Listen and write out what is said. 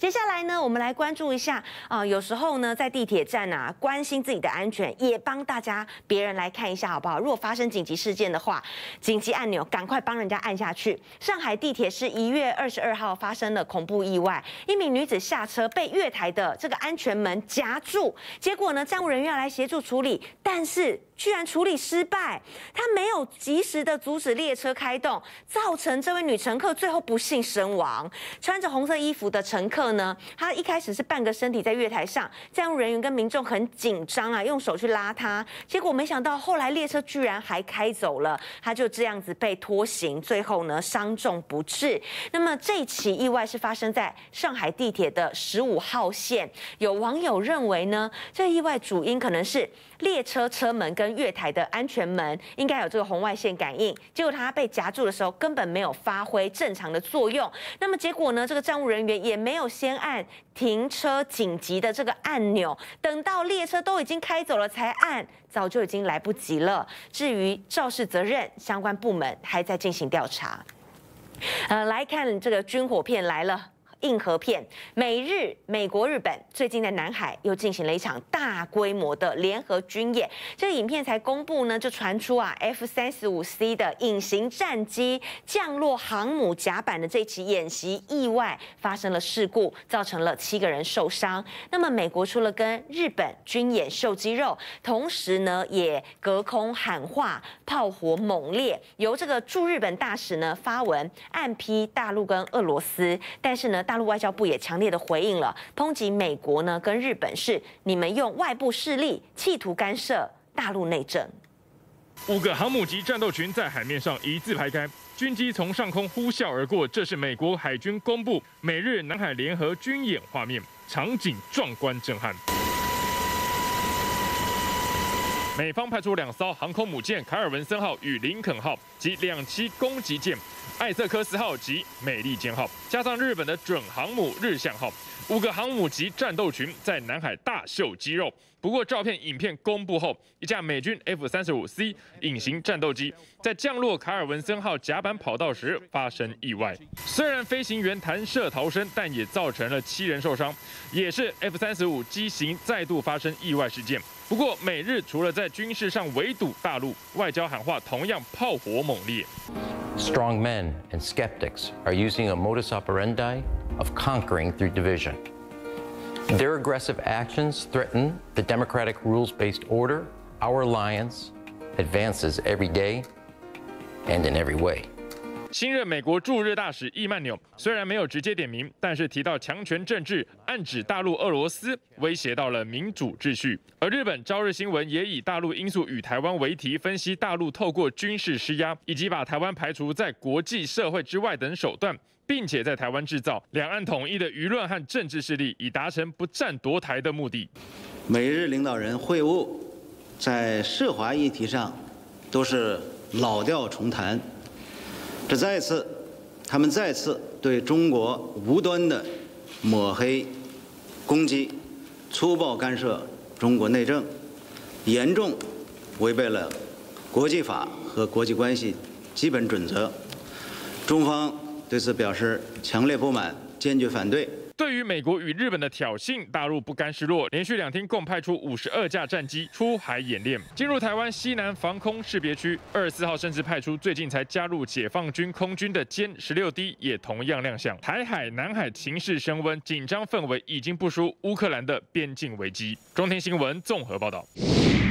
接下来呢，我们来关注一下有时候呢，在地铁站啊，关心自己的安全，也帮别人来看一下，好不好？如果发生紧急事件的话，紧急按钮赶快帮人家按下去。上海地铁是1月22号发生了恐怖意外，一名女子下车被月台的这个安全门夹住，结果呢，站务人员要来协助处理，但是居然处理失败，他没有及时的阻止列车开动，造成这位女乘客最后不幸身亡。穿着红色衣服的乘客呢，他一开始是半个身体在月台上，站务人员跟民众很紧张啊，用手去拉他，结果没想到后来列车居然还开走了，他就这样子被拖行，最后呢伤重不治。那么这起意外是发生在上海地铁的15号线，有网友认为呢，这意外主因可能是列车车门跟月台的安全门应该有这个红外线感应，结果他被夹住的时候根本没有发挥正常的作用。那么结果呢，这个站务人员也没有先按停车紧急的这个按钮，等到列车都已经开走了才按，早就已经来不及了。至于肇事责任，相关部门还在进行调查。来看这个军火片来了。硬核片，美国、日本最近在南海又进行了一场大规模的联合军演。这个影片才公布呢，就传出F-35C 的隐形战机降落航母甲板的这起演习意外发生了事故，造成了7个人受伤。那么美国除了跟日本军演秀肌肉，同时呢也隔空喊话，炮火猛烈。由这个驻日本大使呢发文暗批大陆跟俄罗斯，但是呢。大陆外交部也强烈的回应了，抨击美国呢跟日本是你们用外部势力企图干涉大陆内政。 5个航母级战斗群在海面上一字排开，军机从上空呼啸而过。这是美国海军公布美日南海联合军演画面，场景壮观震撼。美方派出2艘航空母舰卡尔文森号与林肯号及2栖攻击舰艾瑟克斯号及美利坚号，加上日本的准航母日向号，5个航母级战斗群在南海大秀肌肉。不过，照片、影片公布后，一架美军 F-35C 隐形战斗机在降落卡尔文森号甲板跑道时发生意外。虽然飞行员弹射逃生，但也造成了7人受伤，也是 F-35机型再度发生意外事件。不过，美日除了在军事上围堵大陆，外交喊话同样炮火猛烈。 Strong men and skeptics are using a modus operandi of conquering through division. Their aggressive actions threaten the democratic rules-based order. Our alliance advances every day and in every way. 新任美国驻日大使易曼纽虽然没有直接点名，但是提到强权政治，暗指大陆、俄罗斯威胁到了民主秩序。而日本朝日新闻也以大陆因素与台湾为题，分析大陆透过军事施压，以及把台湾排除在国际社会之外等手段，并且在台湾制造两岸统一的舆论和政治势力，以达成不战夺台的目的。 美日领导人会晤，在涉华议题上都是老调重弹。他们再次对中国无端的抹黑、攻击，粗暴干涉中国内政，严重违背了国际法和国际关系基本准则。中方对此表示强烈不满，坚决反对。 对于美国与日本的挑衅，大陆不甘示弱，连续2天共派出52架战机出海演练，进入台湾西南防空识别区。24号甚至派出最近才加入解放军空军的歼16D，也同样亮相。台海、南海情势升温，紧张氛围已经不输乌克兰的边境危机。中天新闻综合报道。